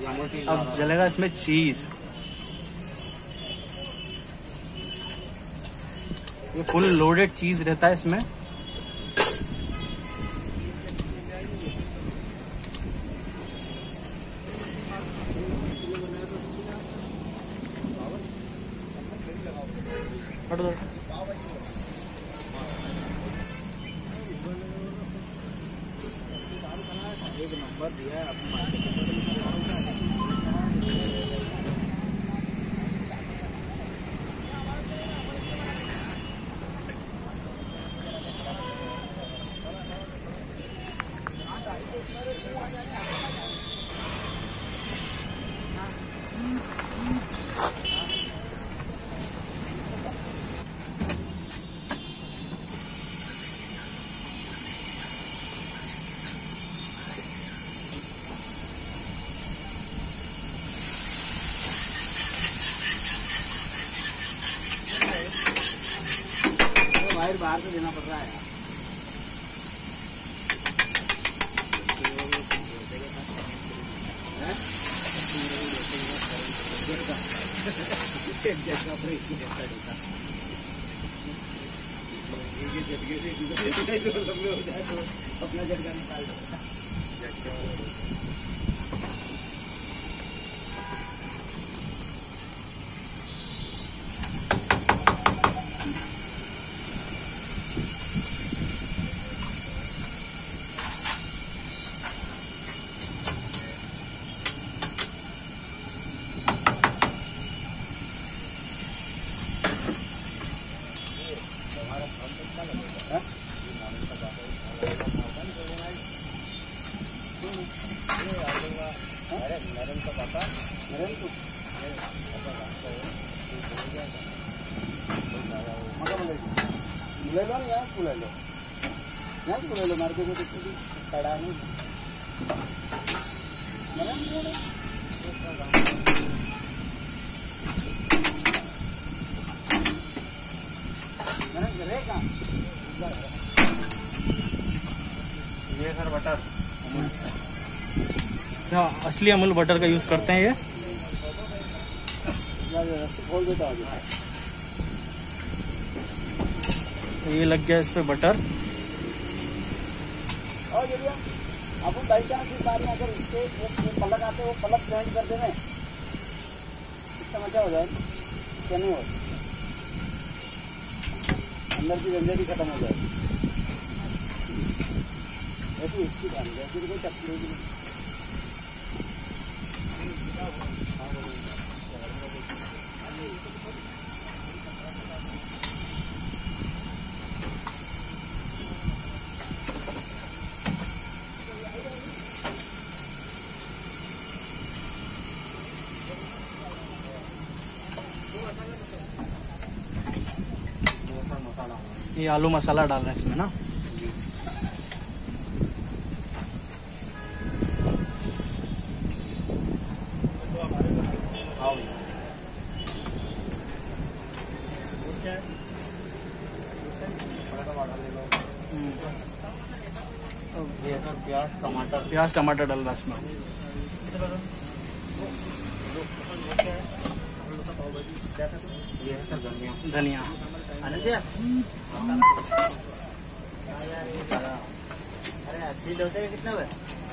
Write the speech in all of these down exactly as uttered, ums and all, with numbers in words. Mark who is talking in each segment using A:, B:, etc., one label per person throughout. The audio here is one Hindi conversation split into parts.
A: अब जलेगा इसमें चीज। ये फुल लोडेड चीज रहता है इसमें। हट दो। एक नंबर दिया है बाहर से देना पड़ रहा है। अपना झटका निकाल दो। ले लो यहाँ को ले लो, यहाँ को ले लो, मार्केट में कुछ खड़ा नहीं।
B: ये सर बटर
A: हाँ, असली अमूल बटर का यूज करते हैं ये।
B: खोल देता
A: ये लग गया इस पे बटर।
B: और ये अपन बाई चांस इस बार में अगर इसके एक पलक आते वो पलक ज्वाइन कर देना, कितना मजा हो जाए। क्या नहीं हो, अंदर की झंझट ही खत्म हो जाए। ऐसी इसकी बात है, ऐसी कोई तकलीफ नहीं।
A: ये आलू मसाला डाल रहे हैं इसमें ना।
B: प्याज टमाटर
A: प्याज टमाटर डाल रहा है इसमें। धनिया
B: अरे अच्छी डोसे का कितना है?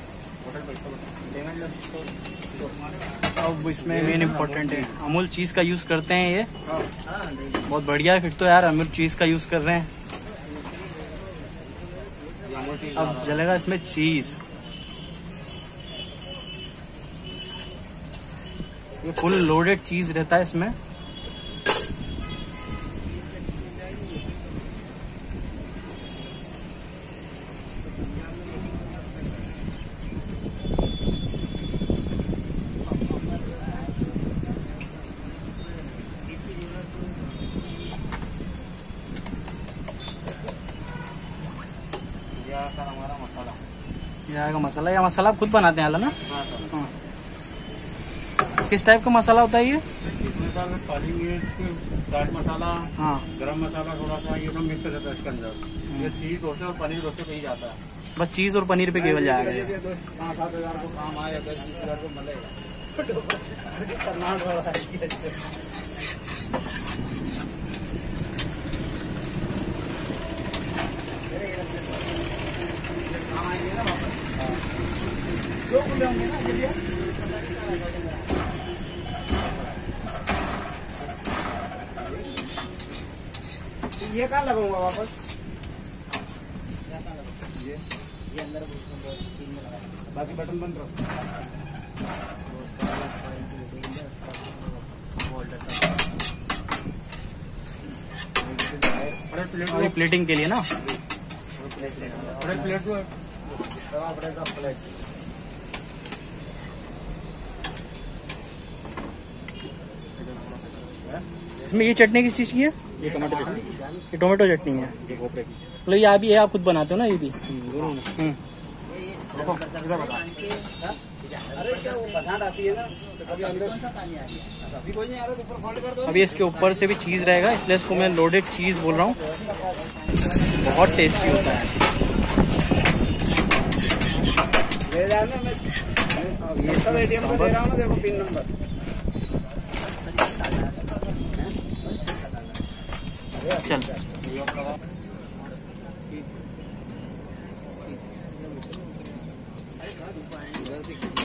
A: अब इसमें मेन इम्पोर्टेंट है, अमूल चीज का यूज करते हैं ये। बहुत बढ़िया है फिर तो यार, अमूल चीज का यूज कर रहे हैं। अब जलेगा इसमें चीज। ये फुल लोडेड चीज रहता है इसमें।
B: हमारा मसाला
A: ये आएगा मसाला। या मसाला आप खुद बनाते हैं ना?
B: हाँ,
A: हाँ। किस टाइप का मसाला होता है ये?
B: इसमें सर काली मिर्च, चाट मसाला, हाँ, गरम मसाला थोड़ा सा, ये सब मिक्स रहता है इसके अंदर। ये चीज डोसे और पनीर डोसे पे ही जाता है।
A: बस चीज और पनीर पे केवल जाएगा।
B: पाँच सात हजार को काम आए, दस बीस हजार को मिलेगा। दो खुले होंगे ना ये ये कहाँ लगाऊंगा वापस? ये ये अंदर बाकी बटन बंद रहो।
A: ये प्लेटिंग के लिए ना,
B: प्लेट प्लेट प्लेट
A: इसमें ये चटनी किस चीज की है?
B: ये टमाटो चटनी,
A: ये टोमेटो चटनी है।
B: ये गोपे की।
A: मतलब ये आप ये आप खुद बनाते हो ना ये भी?
B: दोनों में।
A: हम्म।
B: अरे क्या वो बसात आती है ना, तो कभी अंदर से पानी आ गया, अभी कोई नहीं आ रहा, ऊपर फोल्ड कर दो।
A: अभी इसके ऊपर से भी चीज रहेगा, इसलिए इसको मैं लोडेड चीज बोल रहा हूँ। बहुत टेस्टी होता है।
B: ले जाना मैं ये सब एटीएम में दे रहा हूँ ना, देखो पिन नंबर।
A: चल